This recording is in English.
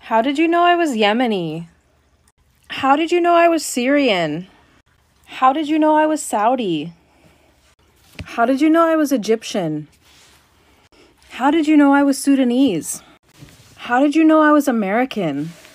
How did you know I was Yemeni? How did you know I was Syrian? How did you know I was Saudi? How did you know I was Egyptian? How did you know I was Sudanese? How did you know I was American?